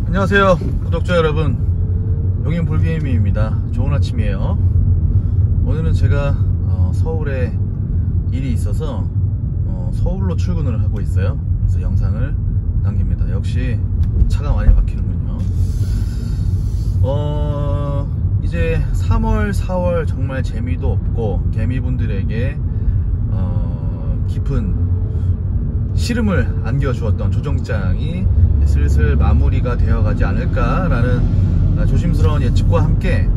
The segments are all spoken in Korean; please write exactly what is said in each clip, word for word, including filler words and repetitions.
안녕하세요 구독자 여러분, 용인볼비엠입니다. 좋은 아침이에요. 오늘은 제가 어, 서울에 일이 있어서 어, 서울로 출근을 하고 있어요. 그래서 영상을 남깁니다. 역시 차가 많이 막히는군요. 어, 이제 삼월 사월 정말 재미도 없고 개미분들에게 어, 깊은 시름을 안겨주었던 조정장이 슬슬 마무리가 되어가지 않을까라는 조심스러운 예측과 함께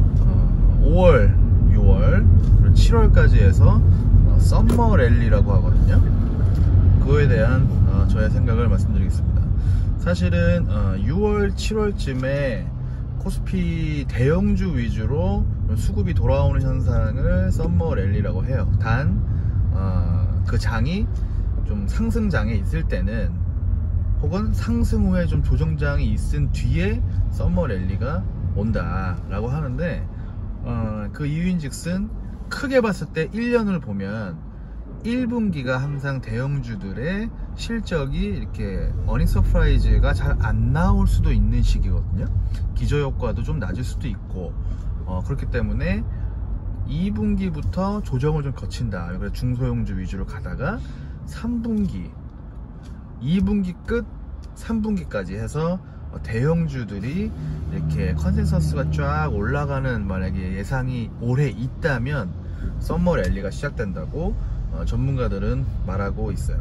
오월, 유월, 그리고 칠월까지 해서 썸머 랠리라고 하거든요. 그거에 대한 저의 생각을 말씀드리겠습니다. 사실은 유월, 칠월쯤에 코스피 대형주 위주로 수급이 돌아오는 현상을 썸머 랠리라고 해요. 단 그 장이 좀 상승장에 있을 때는, 혹은 상승 후에 좀 조정장이 있은 뒤에 썸머 랠리가 온다 라고 하는데, 어, 그 이유인즉슨 크게 봤을 때 일 년을 보면 일 분기가 항상 대형주들의 실적이 이렇게 어닝 서프라이즈가 잘 안 나올 수도 있는 시기거든요. 기저효과도 좀 낮을 수도 있고, 어, 그렇기 때문에 이 분기부터 조정을 좀 거친다. 그래서 중소형주 위주로 가다가 삼 분기, 이 분기 끝, 삼 분기까지 해서 대형주들이 이렇게 컨센서스가 쫙 올라가는 만약에 예상이 올해 있다면 썸머 랠리가 시작된다고 어, 전문가들은 말하고 있어요.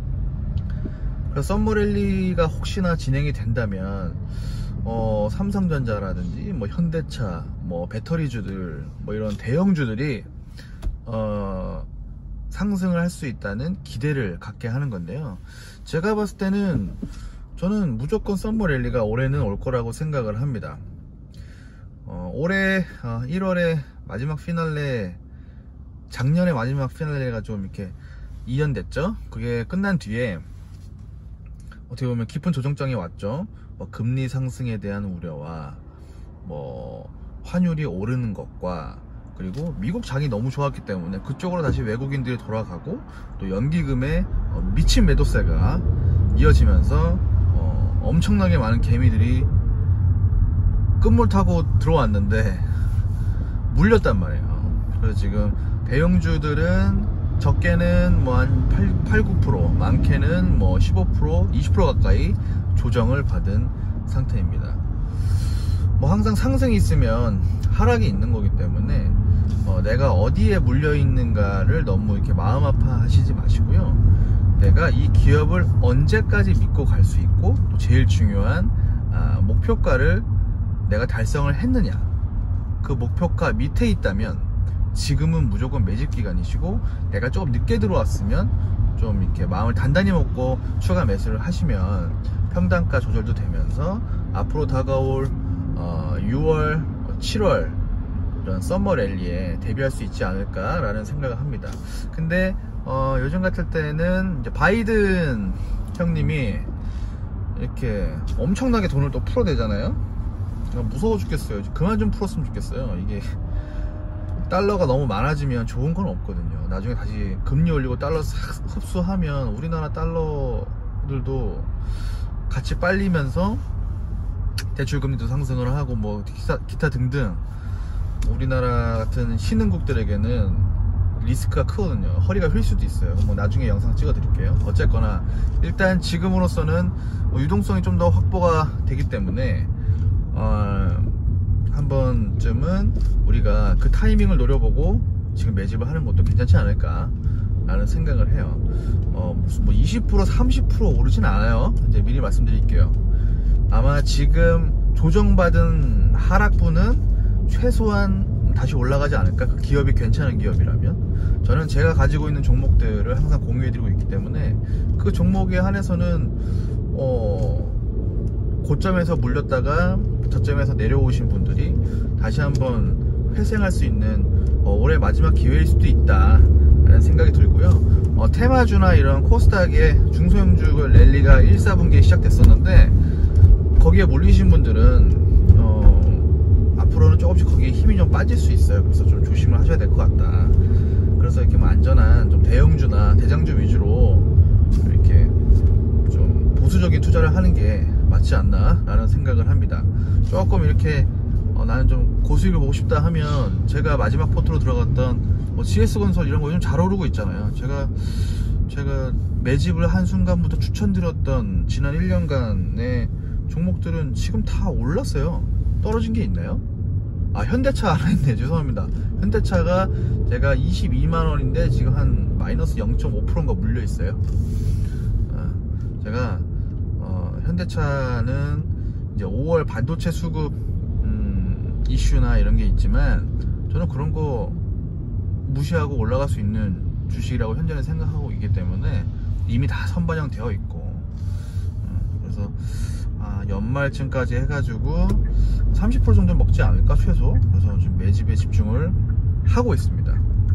그래서 썸머 랠리가 혹시나 진행이 된다면 어, 삼성전자라든지 뭐 현대차, 뭐 배터리주들, 뭐 이런 대형주들이 어, 상승을 할 수 있다는 기대를 갖게 하는 건데요. 제가 봤을 때는 저는 무조건 썸머 랠리가 올해는 올 거라고 생각을 합니다. 어, 올해 어, 일월에 마지막 피날레, 작년에 마지막 피날레가 좀 이렇게 이연됐죠. 그게 끝난 뒤에 어떻게 보면 깊은 조정장이 왔죠. 뭐 금리 상승에 대한 우려와 뭐 환율이 오르는 것과, 그리고 미국 장이 너무 좋았기 때문에 그쪽으로 다시 외국인들이 돌아가고, 또 연기금의 미친 매도세가 이어지면서 어, 엄청나게 많은 개미들이 끝물 타고 들어왔는데 물렸단 말이에요. 그래서 지금 대형주들은 적게는 뭐 한 팔, 구 퍼센트, 많게는 뭐 십오 퍼센트, 이십 퍼센트 가까이 조정을 받은 상태입니다. 뭐 항상 상승이 있으면 하락이 있는 거기 때문에 어, 내가 어디에 물려 있는가를 너무 이렇게 마음 아파하시지 마시고요. 내가 이 기업을 언제까지 믿고 갈 수 있고, 또 제일 중요한 아, 목표가를 내가 달성을 했느냐, 그 목표가 밑에 있다면 지금은 무조건 매집 기간이시고, 내가 조금 늦게 들어왔으면 좀 이렇게 마음을 단단히 먹고 추가 매수를 하시면 평단가 조절도 되면서 앞으로 다가올 어, 유월, 칠월 이런 썸머 랠리에 대비할 수 있지 않을까라는 생각을 합니다. 근데 어, 요즘 같을 때는 이제 바이든 형님이 이렇게 엄청나게 돈을 또 풀어대잖아요. 무서워 죽겠어요. 그만 좀 풀었으면 좋겠어요. 이게 달러가 너무 많아지면 좋은 건 없거든요. 나중에 다시 금리 올리고 달러 싹 흡수하면 우리나라 달러들도 같이 빨리면서 대출금리도 상승을 하고 뭐 기타, 기타 등등 우리나라 같은 신흥국들에게는 리스크가 크거든요. 허리가 휠 수도 있어요. 뭐 나중에 영상 찍어 드릴게요. 어쨌거나 일단 지금으로서는 뭐 유동성이 좀 더 확보가 되기 때문에 어, 한 번쯤은 우리가 그 타이밍을 노려보고 지금 매집을 하는 것도 괜찮지 않을까 라는 생각을 해요. 어, 무슨 뭐 이십 퍼센트, 삼십 퍼센트 오르진 않아요. 이제 미리 말씀드릴게요. 아마 지금 조정받은 하락분은 최소한 다시 올라가지 않을까? 그 기업이 괜찮은 기업이라면. 저는 제가 가지고 있는 종목들을 항상 공유해드리고 있기 때문에 그 종목에 한해서는 어, 고점에서 물렸다가 저점에서 내려오신 분들이 다시 한번 회생할 수 있는 어, 올해 마지막 기회일 수도 있다 라는 생각이 들고요. 어, 테마주나 이런 코스닥의 중소형주 랠리가 일, 사 분기에 시작됐었는데 거기에 몰리신 분들은 어, 앞으로는 조금씩 거기에 힘이 좀 빠질 수 있어요. 그래서 좀 조심을 하셔야 될 것 같다. 그래서 이렇게 뭐 안전한 좀 대형주나 대장주 위주로 이렇게 좀 보수적인 투자를 하는 게 맞지 않나 라는 생각을 합니다. 조금 이렇게 어, 나는 좀 고수익을 보고 싶다 하면 제가 마지막 포트로 들어갔던 뭐 지에스건설 이런 거 요즘 잘 오르고 있잖아요. 제가 제가 매집을 한 순간부터 추천드렸던 지난 일 년간의 종목들은 지금 다 올랐어요. 떨어진 게 있나요? 아, 현대차 하나 있네. 죄송합니다. 현대차가 제가 이십이만 원인데 지금 한 마이너스 영 점 오 퍼센트인가 물려 있어요. 아, 제가 어, 현대차는 이제 오월 반도체 수급 음, 이슈나 이런 게 있지만 저는 그런 거 무시하고 올라갈 수 있는 주식이라고 현재는 생각하고 있기 때문에 이미 다 선반영 되어 있고, 어, 그래서 아, 연말쯤까지 해가지고 삼십 퍼센트 정도 먹지 않을까 최소. 그래서 지금 매집에 집중을 하고 있습니다.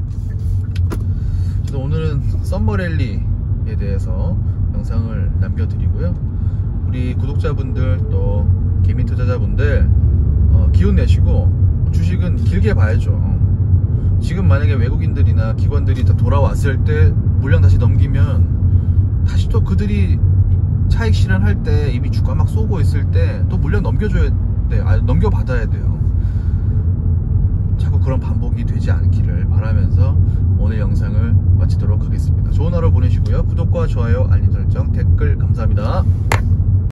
그래서 오늘은 썸머랠리에 대해서 영상을 남겨드리고요. 우리 구독자분들 또 개미 투자자분들 어, 기운 내시고 주식은 길게 봐야죠. 지금 만약에 외국인들이나 기관들이 다 돌아왔을 때 물량 다시 넘기면 다시 또 그들이 차익 실현할 때 이미 주가 막 쏘고 있을 때 또 물량 넘겨줘야 돼. 아, 넘겨받아야 돼요. 자꾸 그런 반복이 되지 않기를 바라면서 오늘 영상을 마치도록 하겠습니다. 좋은 하루 보내시고요. 구독과 좋아요, 알림 설정, 댓글 감사합니다.